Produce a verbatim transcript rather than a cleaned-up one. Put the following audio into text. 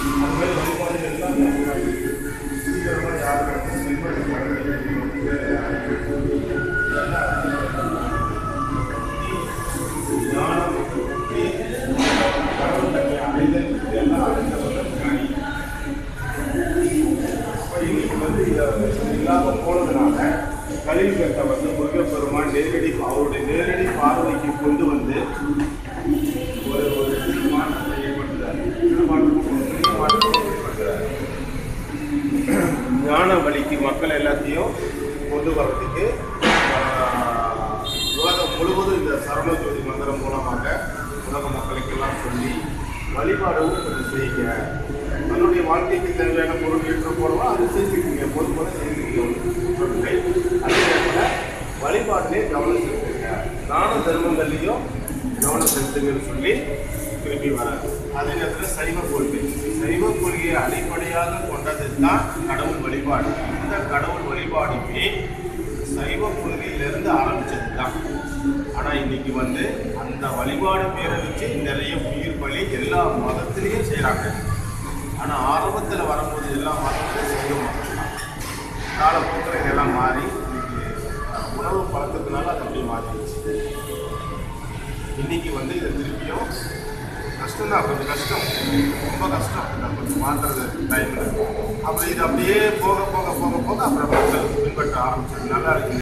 அது மாதிரி வழிபாடுகள் எல்லாம் சீக்கிரமாக யாரும் ஞானம் கடவுள் தன்னை அடைதல் இதெல்லாம் அடைந்தவர்கள் ஞானி. இப்போ இன்னைக்கு வந்து இதை இல்லாமல் போனதுனால கலியுகத்தை வந்து முருகப்பெருமான் நேரடி அவருடைய நேரடி பார்வைக்கு கொண்டு வந்து ஒரு ஒரு மாற்றத்தை ஏற்படுத்துறார். மாற்றத்தை ஏற்படுத்துறார். ஞான வழிக்கு மக்கள் எல்லாத்தையும் கொண்டு வர்றதுக்கு உலகம் முழுவதும் இந்த சரவண ஜோதி மந்திரம் மூலமாக உலக மக்களுக்கெல்லாம் சொல்லி வழிபாடும் கொஞ்சம் செய்யுங்க. தன்னுடைய வாழ்க்கைக்கு தேவையான பொருள் ஏற்ற போடவும் அது செஞ்சுக்கீங்க, பொது போல செஞ்சுக்கீங்க. அதே நேரத்தில் வழிபாட்டிலே கவனம் செலுத்துங்க, தான தர்மங்கள்லையும் கவனம் செலுத்துங்கன்னு சொல்லி திரும்பி வராது. அதே நேரத்தில் சைவ கொள்கை சைவ கொள்கையை அடிப்படையாக கொண்டது தான் கடவுள் வழிபாடு. இந்த கடவுள் வழிபாடுமே சைவ கொள்கையிலிருந்து ஆரம்பிச்சது தான். ஆனால் இன்னைக்கு வந்து அந்த வழிபாடு பேரை வச்சு நிறைய உயிர் பலி எல்லா மதத்திலையும் செய்கிறாங்க. ஆனால் ஆரம்பத்தில் வரும்போது எல்லா மதத்திலையும் சைவ மதம் தான். காலப்போக்கில் எல்லாம் மாறி இன்னைக்கு உணவு பழக்கத்தினால அது அப்படி மாறிடுச்சு. இன்னைக்கு வந்து இதை திருப்பியும் கஷ்டம்தான், கொஞ்சம் கஷ்டம், ரொம்ப கஷ்டம். இதை கொஞ்சம் மாற்றுறது டைமில். அப்புறம் இது அப்படியே போக போக போக போக அப்புறம் மக்கள் பின்பற்ற ஆரம்பிச்சது. நல்லா இருக்கு.